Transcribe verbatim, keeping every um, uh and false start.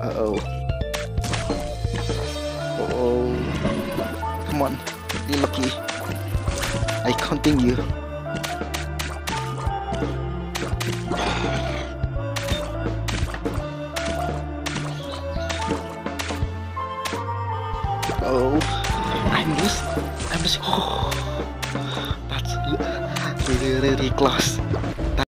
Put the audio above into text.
Uh-oh. Uh-oh. Come on. Be lucky. I counting you. Oh, I missed. I missed. Oh, that's really, really close.